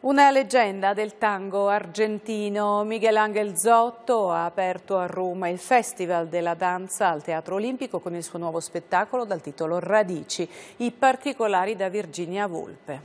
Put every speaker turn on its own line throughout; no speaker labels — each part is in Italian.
Una leggenda del tango argentino, Miguel Ángel Zotto ha aperto a Roma il Festival della danza al Teatro Olimpico con il suo nuovo spettacolo dal titolo Radici, i particolari da Virginia Volpe.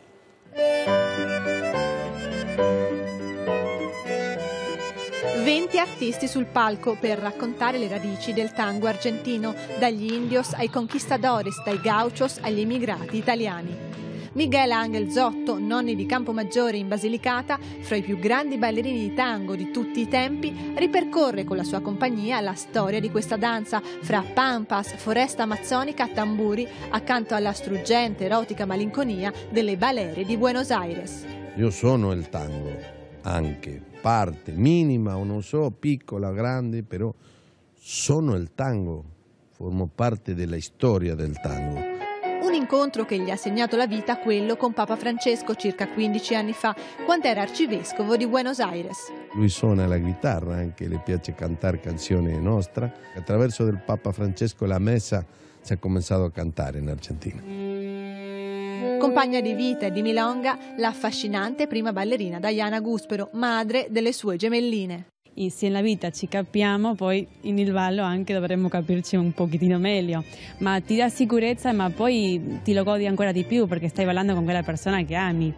20 artisti sul palco per raccontare le radici del tango argentino, dagli indios ai conquistadores, dai gauchos agli immigrati italiani. Miguel Ángel Zotto, nonni di Campomaggiore in Basilicata, fra i più grandi ballerini di tango di tutti i tempi, ripercorre con la sua compagnia la storia di questa danza fra pampas, foresta amazzonica, tamburi, accanto alla struggente erotica malinconia delle balere di Buenos Aires.
Io sono il tango, anche parte minima o non so, piccola, grande, però sono il tango, formo parte della storia del tango.
Un incontro che gli ha segnato la vita, quello con Papa Francesco circa 15 anni fa, quando era arcivescovo di Buenos Aires.
Lui suona la chitarra, anche le piace cantare canzoni nostre. Attraverso del Papa Francesco la messa si è cominciato a cantare in Argentina.
Compagna di vita e di milonga, la affascinante prima ballerina Diana Guspero, madre delle sue gemelline.
E se nella vita ci capiamo, poi nel ballo anche dovremmo capirci un pochettino meglio. Ma ti dà sicurezza, ma poi ti lo godi ancora di più perché stai ballando con quella persona che ami.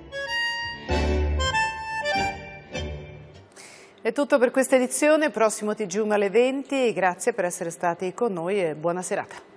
È tutto per questa edizione, prossimo TG1 alle 20. Grazie per essere stati con noi e buona serata.